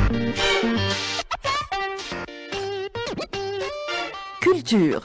Culture.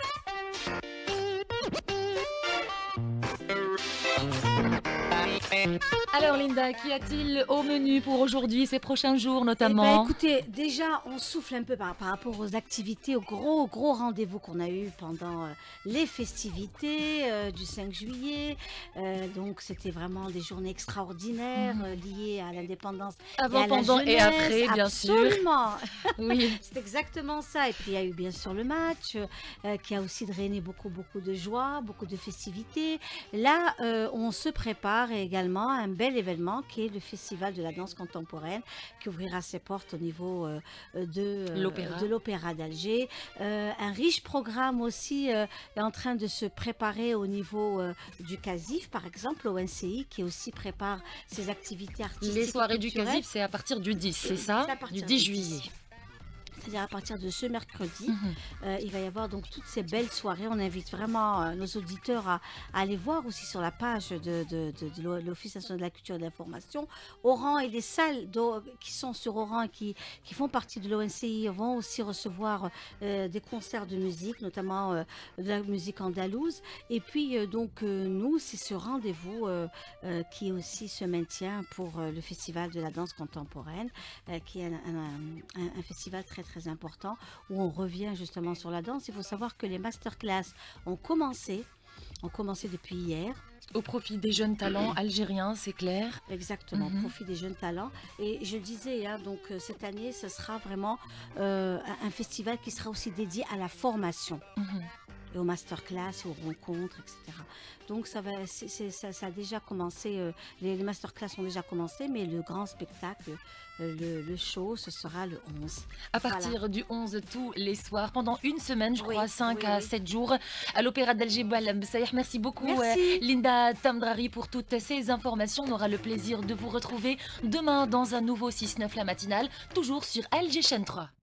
Alors Linda, qu'y a-t-il au menu pour aujourd'hui, ces prochains jours Eh ben, notamment? écoutez, déjà, on souffle un peu par rapport aux activités, aux gros rendez-vous qu'on a eu pendant les festivités du 5 juillet. Donc, c'était vraiment des journées extraordinaires liées à l'indépendance et Avant, à la pendant et jeunesse. après, bien sûr. Absolument. Oui. C'est exactement ça. Et puis, il y a eu bien sûr le match qui a aussi drainé beaucoup de joie, beaucoup de festivités. Là, on se prépare également à un bel événement qui est le Festival de la danse contemporaine qui ouvrira ses portes au niveau de l'Opéra d'Alger. Un riche programme aussi est en train de se préparer au niveau du CASIF, par exemple, au NCI, qui aussi prépare ses activités artistiques. Les soirées et du culturelles. CASIF, c'est à partir du 10, c'est ça? C'est à partir Du 10 juillet. C'est-à-dire à partir de ce mercredi, il va y avoir donc toutes ces belles soirées. On invite vraiment nos auditeurs à aller voir aussi sur la page de l'Office national de la culture et de l'information. Oran et les salles qui sont sur Oran et qui font partie de l'ONCI vont aussi recevoir des concerts de musique, notamment de la musique andalouse. Et puis nous, c'est ce rendez-vous qui aussi se maintient pour le Festival de la danse contemporaine, qui est un festival très important où on revient justement sur la danse. Il faut savoir que les masterclass ont commencé depuis hier. Au profit des jeunes talents algériens, c'est clair. Exactement, au profit des jeunes talents. Et je disais, donc cette année, ce sera vraiment un festival qui sera aussi dédié à la formation. Et aux masterclass, aux rencontres, etc. Donc ça a déjà commencé, les masterclass ont déjà commencé, mais le grand spectacle, le show, ce sera le 11. À partir du 11 tous les soirs, pendant une semaine, je crois, 5 à 7 jours, à l'Opéra d'Alger. Merci beaucoup, Linda Tamdrari, pour toutes ces informations. On aura le plaisir de vous retrouver demain dans un nouveau 6-9 la matinale, toujours sur Alger Chaîne 3.